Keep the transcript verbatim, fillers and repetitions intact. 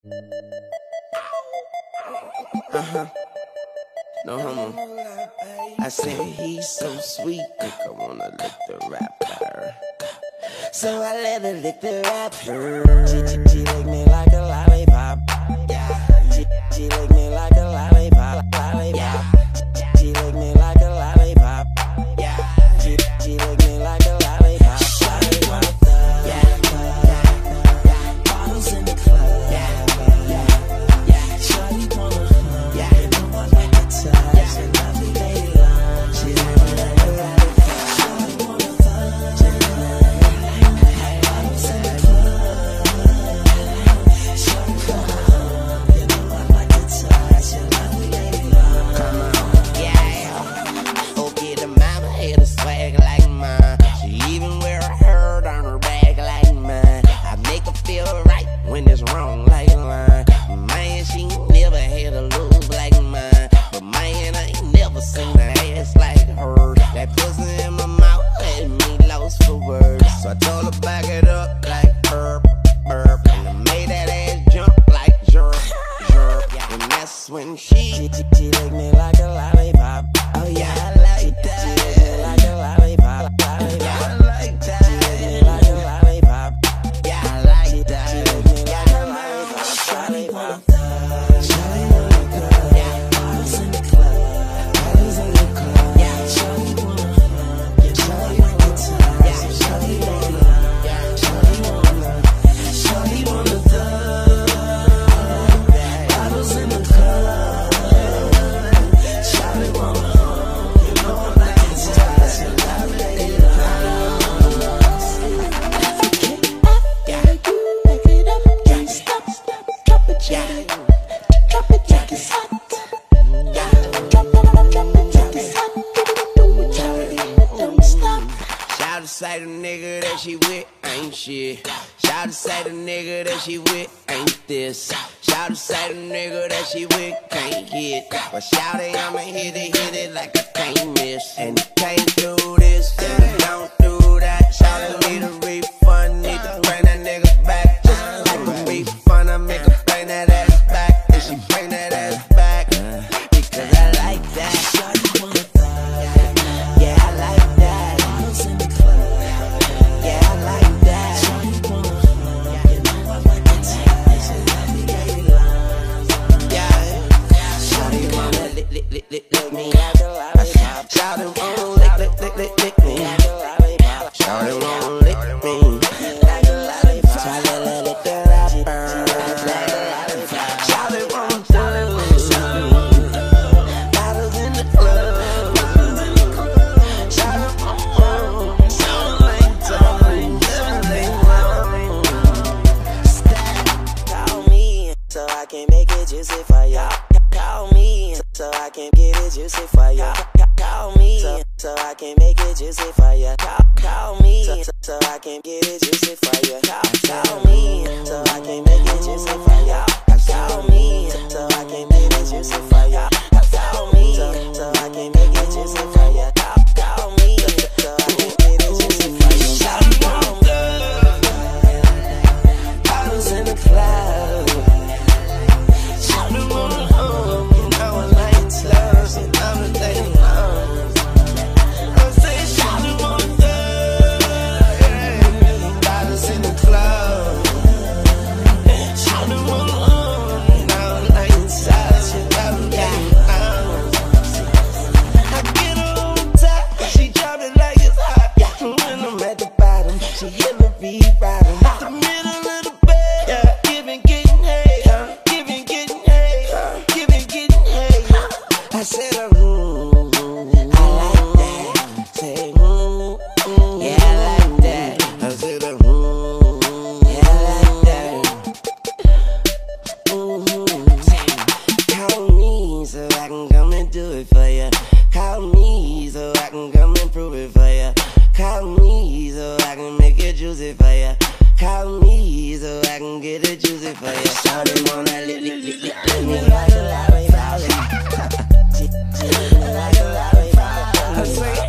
Uh-huh. No homo. I said he's so sweet, think I wanna lick the rapper. So I let her lick the rapper. She, she, she lick me like a lollipop. Yeah. She, she lick me like a lollipop. Lollipop. She lick me like a lollipop. Yeah. She, she lick me like a lollipop. Lollipop. Yeah. Bottles in the club. Yeah. Yeah. Yeah. Shawty wanna hug. Yeah. You know I like to touch. Yeah. And lovely lady love. She lick me like a lollipop. Shawty wanna hug. Yeah. Bottles in the club. Shawty wanna hug. You know I like to touch. And lovely lady love. Come on. Yeah. Okay, the mama had a swag like mine. She even wear a herd on her back like mine. I make her feel right when it's wrong like line. Man, she never had a lose like mine. But man, I ain't never seen an ass like hers. That pussy in my mouth had me lost for words. So I told her back it up like burp, burp. And I made that ass jump like jerk, jerk. And that's when she She, she, she licked me like a lollipop. Oh yeah, I like that. She licked me like a lollipop. Lollipop. Yeah, I like that. She licked me like a lollipop. Yeah, I like that. She licked me like a lollipop. Shawty wanna thug. Shawty wanna thug. Yeah, bottles in the club. Bottles in the club. Yeah, shawty wanna hug. Yeah, shawty wanna touch. Yeah, shawty wanna love. Yeah, shawty wanna love. Shawty wanna thug. Bottles in the club. Shawty wanna hug. You know I like to touch. And love it love. Yeah, back it up, can't stop. Drop it, yeah. Drop it, drop it, hot. Yeah, drop it, drop it, drop it, hot. Do it, drop it, don't stop. Shout to say the nigga that she with ain't shit. Shout to say the nigga that she with ain't this. Shout to say the nigga that she with can't hit. But shout it, I'ma hit it, hit it like I can't miss. And you can't do this, and you don't do that. Shout it, need a refund, need to bring that nigga back. Just like a refund, I make her bring that ass back. And she bring that ass back, because I like that. Shawty wanna thug. Yeah, I like that. Bottles in the club. Yeah, I like that. Shawty wanna hug. You know I like to touch. And lovely lady love. Yeah. Shawty wanna lick, lick, lick, lick, lick me like a lollipop. Shawty wanna lick, lick, lick, lick, lick me like a lollipop. Shawty wanna lick me like a lollipop. Shawty wanna lick the rapper like a lollipop. Shawty wanna thug. Bottles in the club. Shawty wanna sound like time. They love me. Stop. Call me so I can make it juicy for ya. Call me so I can get it juicy for ya. Call me so, so I can make it juicy for ya. Call, call me so, so, so I can get it juicy for ya. Call, call me so I can make it juicy for ya. Call me so I can make it juicy for ya. Call me so, so I can make it juicy for ya. Call, call me so, so I can get it juicy for ya. Shawty wanna thug. Bottles in the cloud. Shawty wanna hug. You know I like to touch. And love it lady love. I say shawty wanna thug. Bottles in the club. Shawty wanna hug. You know I like to touch. And love it lady love. I get her on top, she drop it like it's hot. When I'm at the bottom, she hit me re-bottom. The middle of the bed, yeah. Giving, getting hay, giving, getting hay, giving, getting hay. I said, uh, mm, I like that. Say, mm, mm, yeah, I like that. I said, uh, mm, yeah, I like that. Mm-hmm. Call me so I can come and do it for ya. Call me so I can come and prove it for ya. Call me so I can make it juicy for ya. Call me so I can get it juicy for ya. Shawty wanna lick, lick, lick, lick, lick me like a lollipop. She, she lick me like a lollipop. I say,